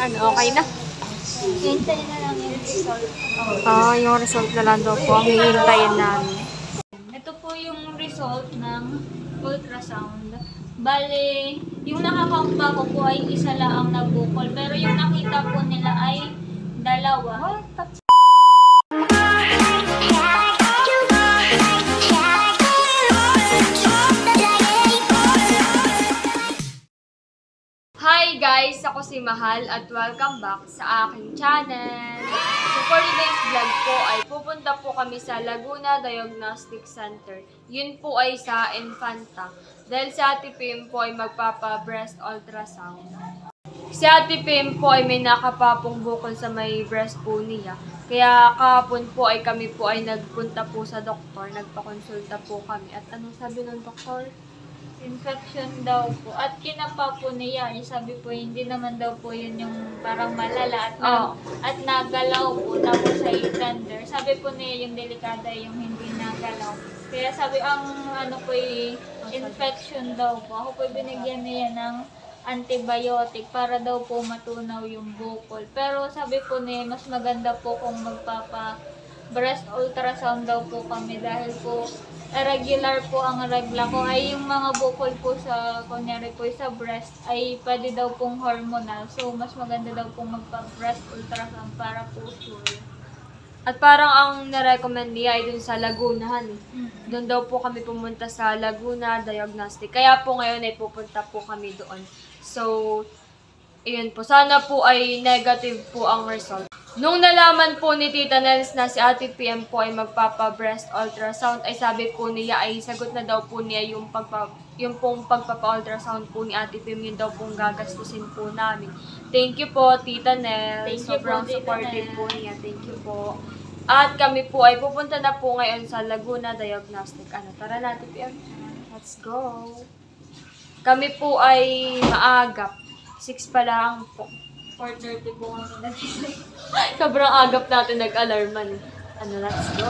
Ano, okay na? Hintayin na lang yung result. Yung result na lang daw po ang hihintayin namin. Ito po yung result ng ultrasound. Bale, yung nakakaumba ko po ay isa lang ang nabukol. Pero yung nakita po nila ay dalawa. Hi guys! Ako si Mahal at welcome back sa aking channel. So for today's vlog po ay pupunta po kami sa Laguna Diagnostic Center. Yun po ay sa Infanta. Dahil si Ate Pim po ay magpapa-breast ultrasound. Si Ate Pim po ay may nakapapong bukol sa may breast po niya. Kaya kahapon po ay kami po ay nagpunta po sa doktor. Nagpakonsulta po kami. At anong sabi ng doktor? Infection daw po. At kinapa po niya, sabi po hindi naman daw po yun yung parang malala at nagalaw po tapos ay tender. Sabi po niya yung delikada yung hindi nagalaw. Kaya sabi ang ano po infection daw po. Ako po binigyan niya ng antibiotic para daw po matunaw yung bukol. Pero sabi po niya mas maganda po kung magpapa breast ultrasound daw po kami dahil po regular po ang regla ko ay yung mga bukol po sa, kunyari po sa breast ay pwede daw pong hormonal. So, mas maganda daw pong magpa-breast ultrasound para po sure. At parang ang na-recommend niya ay dun sa Laguna, Doon daw po kami pumunta sa Laguna Diagnostic. Kaya po ngayon ay pupunta po kami doon. So, ayun po. Sana po ay negative po ang result. Nung nalaman po ni Tita Nels na si Ate PM po ay magpapa-breast ultrasound, ay sabi po niya ay sagot na daw po niya yung pong pagpapa-ultrasound po ni Ate PM, yun daw pong gagastusin po namin. Thank you po, Tita Nels. Sobrang supportive po niya. Thank you po. At kami po ay pupunta na po ngayon sa Laguna Diagnostic. Tara na, Ate PM. Let's go. Kami po ay maagap. 6 pa lang po. 4:30 po kami nagising. Sobrang agap natin nag-alarman. Let's go.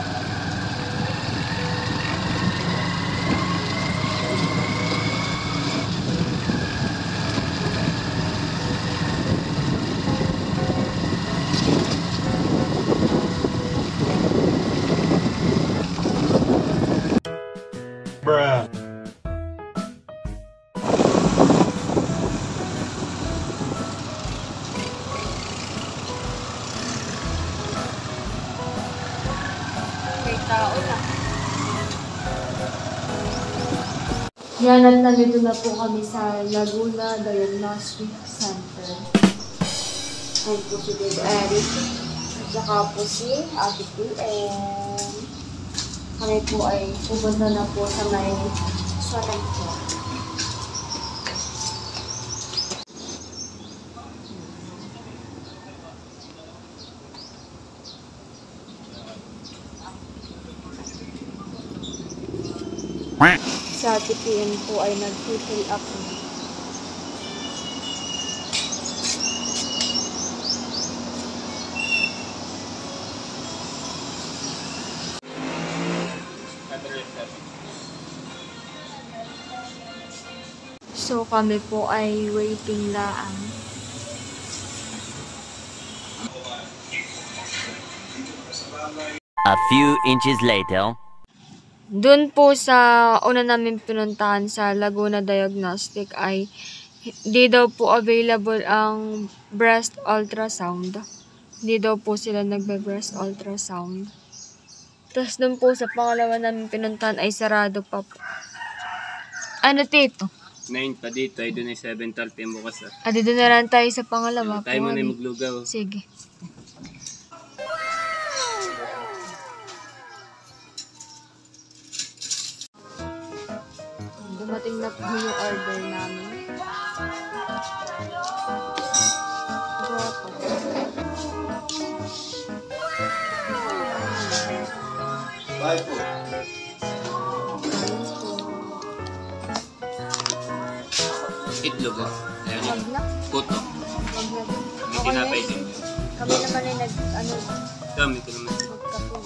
Bruh. Tao na. Yan at nandito na po kami sa Laguna Diagnostic Center. Ayan po si Dave Eric. At saka po si Ate PM. Kami po ay pupunta na po sa may sarang po. Sa Ate PM po ay nag-fill up na. So kami po ay waiting lang. A few inches later. Doon po sa una namin pinuntahan sa Laguna Diagnostic ay hindi daw po available ang breast ultrasound. Hindi daw po sila nagbe-breast ultrasound. Tapos doon po sa pangalawa namin pinuntahan ay sarado pa po. Tito? 9 pa dito ay doon ay 7:30 bukas. Dito na lang tayo sa pangalawa. Tayo muna maglugaw. Sige. Dumating na po yung order namin. Guwapo. Bye po. Itlog ah. Ayan. Wag na. Puto. Wag na. Hindi Okay na tinapay yun. din. Kami naman ay Dami ko naman. magkapo.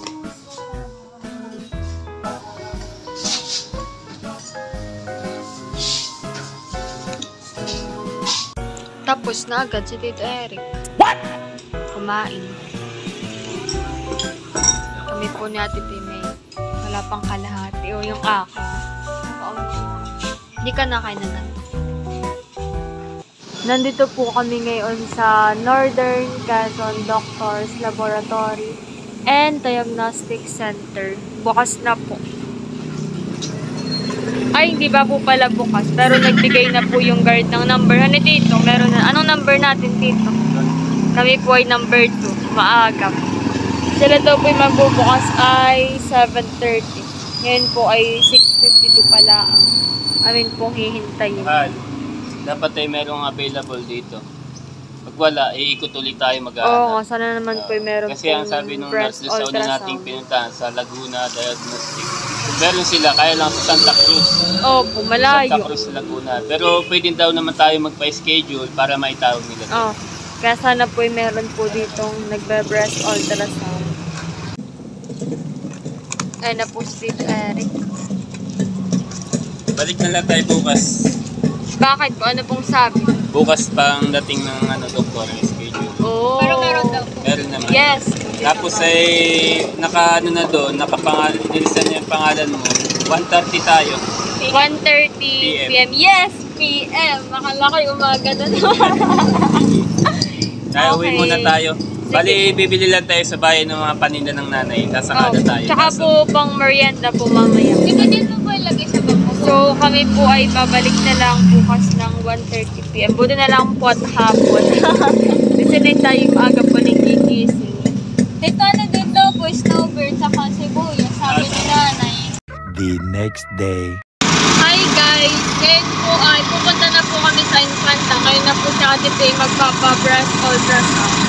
Tapos Tapos na agad si Tito Eric. What? Kumain. Kami po ni Ate Pimay. Wala pang kalahati. O yung akin. Hindi ka nakain na lang. Nandito po kami ngayon sa Northern Quezon Doctors Laboratory and Diagnostic Center. Bukas na po. Ay, hindi ba po pala bukas? Pero nagbigay na po yung guard ng number. Ano dito? Meron na. Anong number natin dito? Kami po ay number 2. Maaga. Sila daw po yung magbubukas ay 7:30. Ngayon po ay 6:52 pala. Amin pong hihintayin. Dapat ay merong available dito. Pag wala, iikot ulit tayo mag-aanap. Oo, sana naman po meron Kasi ang sabi nung nurse doon sa una nating pinuntahan sa Laguna Diagnostic, meron sila, kaya lang sa Santa Cruz. Opo, malayo. Santa Cruz, Laguna. Pero pwede daw naman tayo magpa-schedule para maitawag nila. Oh, kaya sana po meron po ditong nagbe-breast ultrasound. Ay na po si Tito Eric. Balik na lang tayo bukas. Bakit po? Ano pong sabi? Bukas pang dating ng doktor ng schedule. Oh. Pero meron daw po. Meron naman. Yes. Tapos ay na doon, nakapangalan, nilisan niya yung pangalan mo. 1:30 tayo. 1:30 p.m. Yes, p.m. Akala ko yung umaga na naman. Kaya uwi muna tayo. Bali, bibili lang tayo sa bayan ng mga paninda ng nanay. Sasakada tayo. Tsaka po pang merienda po mamaya. Di ba din mo po ilagay sa bag mo? So kami po ay babalik na lang bukas ng 1:30 p.m. Buti na lang po at hapon. Kasi na tayo maaga po ng gigising. Dito ano din daw po, snowbird sa sibuyas, sabi ni nanay. The next day. Hi guys! Ngayon po ay pupunta na po kami sa Infanta. Ngayon na po si Ate Pay magpapa-breast ultrasound.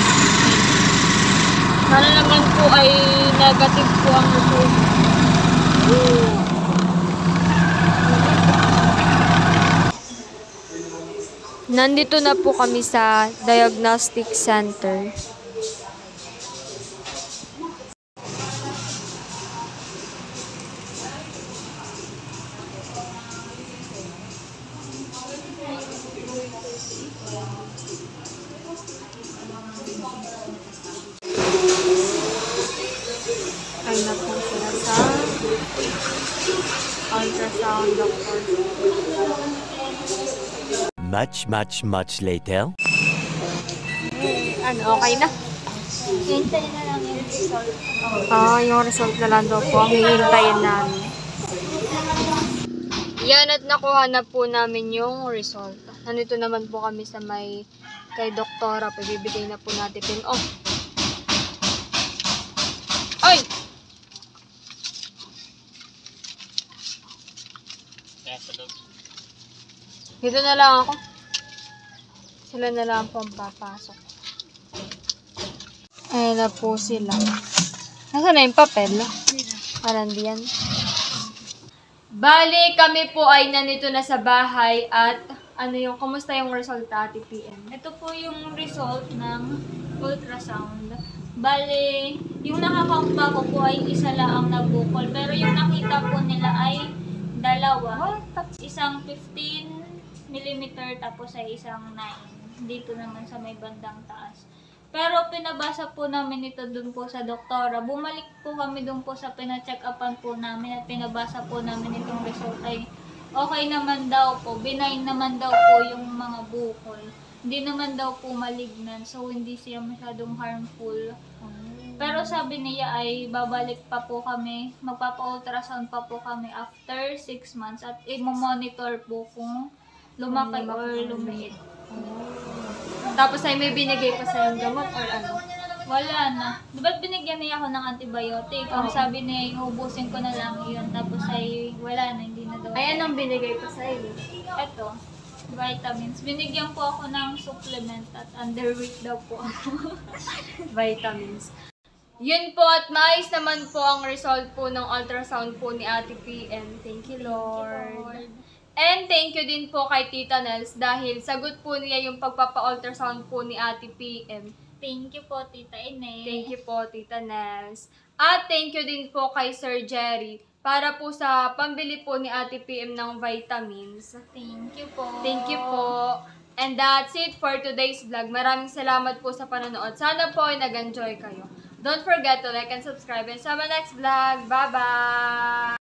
Sana naman po ay negative po ang result. Nandito na po kami sa Diagnostic Center. Ay na po sila sa ultrasound doctor. Much later. Ano, okay na? Hintay na lang yung result. Yung result na lang daw po ang hihintayin namin. Yan at nakuha na po namin yung result. Nandito naman po kami sa may kay doktora. Pabibigay na po natin pin. Oh! Ay! Dito na lang ako. Sila na lang po ang papasok. Ayan na po sila. Nasaan na yung papel? Parang diyan. Bali, kami po ay nandito na sa bahay at ano yung, kumusta yung result Ate PM? Ito po yung result ng ultrasound. Bale, yung nakakampa ko po ay isa lang ang nabukol. Pero yung nakita po nila ay dalawa. Isang 15 mm tapos ay isang 9. Dito naman sa may bandang taas. Pero pinabasa po namin ito dun po sa doktora. Bumalik po kami dun po sa pina-check-upan po namin at pinabasa po namin itong result ay okay naman daw po. Benign naman daw po yung mga bukol. Hindi naman daw po malignant, so hindi siya masyadong harmful. Pero sabi niya ay babalik pa po kami, magpapa-ultrasound pa po kami after 6 months at i-monitor po kung lumaki or lumiit. Tapos ay may binigay pa sa yung gamot or ano? Wala na. Diba't binigyan niya ako ng antibiotic. Ang sabi niya, hubusin ko na lang yun. Tapos ay wala na, hindi na daw. Ay, anong binigay pa sa iyo? Ito, vitamins. Binigyan po ako ng supplement at underweight daw po ako. Vitamins. Yun po at maayos naman po ang result po ng ultrasound po ni Ate PM. Thank you, Lord. And thank you din po kay Tita Nels dahil sagot po niya yung pagpapa-ultrasound po ni Ate PM. Thank you po, Tita Ine. Thank you po, Tita Nels. At thank you din po kay Sir Jerry para po sa pambili po ni Ate PM ng vitamins. Thank you po. Thank you po. And that's it for today's vlog. Maraming salamat po sa panonood. Sana po ay nag-enjoy kayo. Don't forget to like and subscribe and sa next vlog. Bye-bye!